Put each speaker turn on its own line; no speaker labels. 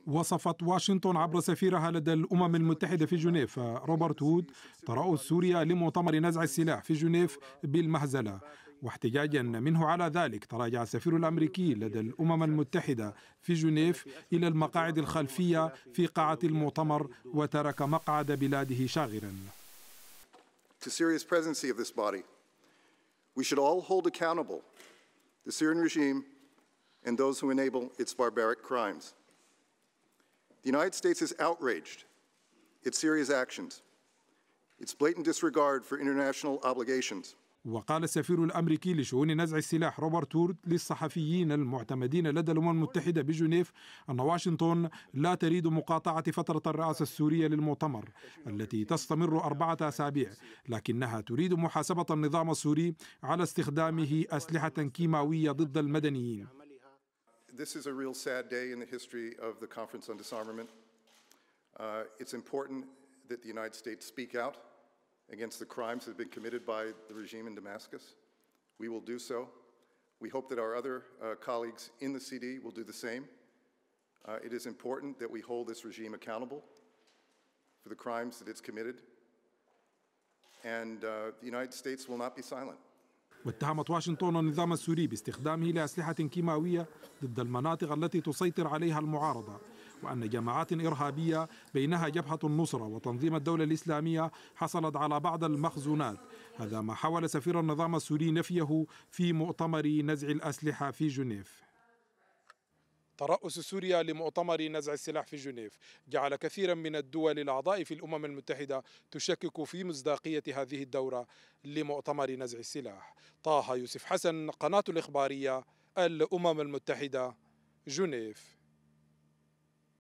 وصفت واشنطن عبر سفيرها لدى الأمم المتحدة في جنيف روبرت وود ترأس سوريا لمؤتمر نزع السلاح في جنيف بالمهزلة، واحتجاجا منه على ذلك تراجع السفير الأمريكي لدى الأمم المتحدة في جنيف إلى المقاعد الخلفية في قاعة المؤتمر وترك مقعد بلاده شاغرا.
To Syria's presidency of this body, we should all hold accountable the Syrian regime and those who enable its barbaric crimes. The United States is outraged at Syria's actions, its blatant disregard for international obligations.
وقال السفير الأمريكي لشؤون نزع السلاح روبرت وود للصحفيين المعتمدين لدى الأمم المتحدة بجنيف أن واشنطن لا تريد مقاطعة فترة الرئاسة السورية للمؤتمر التي تستمر 4 أسابيع، لكنها تريد محاسبة النظام السوري على استخدامه أسلحة كيماوية ضد المدنيين.
This is a real sad day in the history of the Conference on Disarmament. It's important that the United States speak out against the crimes that have been committed by the regime in Damascus. We will do so. We hope that our other colleagues in the CD will do the same. It is important that we hold this regime accountable for the crimes that it's committed. And the United States will not be silent.
واتهمت واشنطن النظام السوري باستخدامه لأسلحة كيماوية ضد المناطق التي تسيطر عليها المعارضة، وأن جماعات إرهابية بينها جبهة النصرة وتنظيم الدولة الإسلامية حصلت على بعض المخزونات. هذا ما حاول سفير النظام السوري نفيه في مؤتمر نزع الأسلحة في جنيف. ترأس سوريا لمؤتمر نزع السلاح في جنيف جعل كثيرا من الدول الأعضاء في الأمم المتحدة تشكك في مصداقية هذه الدورة لمؤتمر نزع السلاح. طه يوسف حسن، قناة الإخبارية، الأمم المتحدة، جنيف.